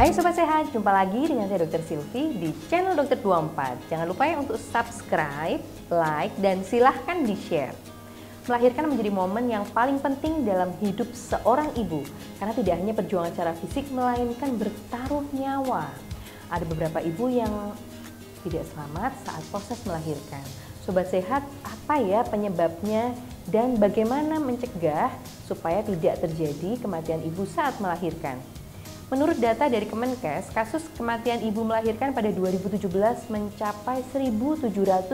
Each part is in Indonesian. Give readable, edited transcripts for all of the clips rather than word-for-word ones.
Hai Sobat Sehat, jumpa lagi dengan saya Dr. Silvi di channel Dokter 24. Jangan lupa ya untuk subscribe, like, dan silahkan di-share. Melahirkan menjadi momen yang paling penting dalam hidup seorang ibu, karena tidak hanya perjuangan secara fisik, melainkan bertaruh nyawa. Ada beberapa ibu yang tidak selamat saat proses melahirkan. Sobat Sehat, apa ya penyebabnya dan bagaimana mencegah supaya tidak terjadi kematian ibu saat melahirkan? Menurut data dari Kemenkes, kasus kematian ibu melahirkan pada 2017 mencapai 1.712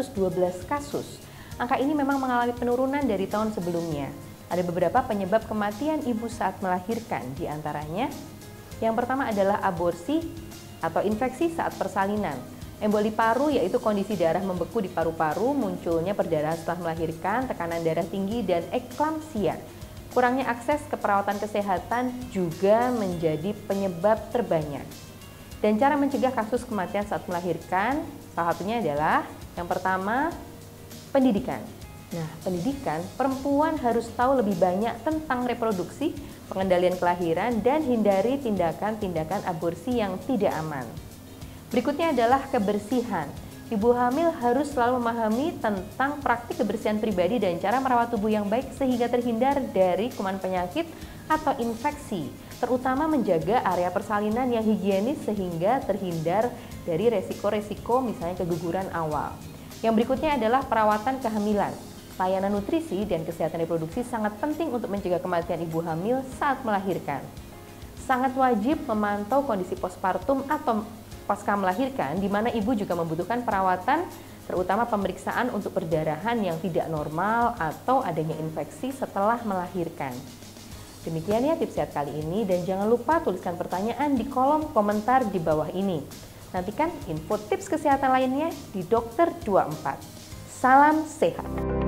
kasus. Angka ini memang mengalami penurunan dari tahun sebelumnya. Ada beberapa penyebab kematian ibu saat melahirkan, di antaranya yang pertama adalah aborsi atau infeksi saat persalinan. Emboli paru yaitu kondisi darah membeku di paru-paru, munculnya perdarahan setelah melahirkan, tekanan darah tinggi, dan eklamsia. Kurangnya akses ke perawatan kesehatan juga menjadi penyebab terbanyak. Dan cara mencegah kasus kematian saat melahirkan, salah satunya adalah yang pertama, pendidikan. Nah, pendidikan, perempuan harus tahu lebih banyak tentang reproduksi, pengendalian kelahiran, dan hindari tindakan-tindakan aborsi yang tidak aman. Berikutnya adalah kebersihan. Ibu hamil harus selalu memahami tentang praktik kebersihan pribadi dan cara merawat tubuh yang baik sehingga terhindar dari kuman penyakit atau infeksi, terutama menjaga area persalinan yang higienis sehingga terhindar dari resiko-resiko misalnya keguguran awal. Yang berikutnya adalah perawatan kehamilan. Layanan nutrisi dan kesehatan reproduksi sangat penting untuk mencegah kematian ibu hamil saat melahirkan. Sangat wajib memantau kondisi postpartum atau pasca melahirkan, di mana ibu juga membutuhkan perawatan, terutama pemeriksaan untuk perdarahan yang tidak normal atau adanya infeksi setelah melahirkan. Demikian ya tips sehat kali ini, dan jangan lupa tuliskan pertanyaan di kolom komentar di bawah ini. Nantikan info tips kesehatan lainnya di Dokter 24. Salam sehat!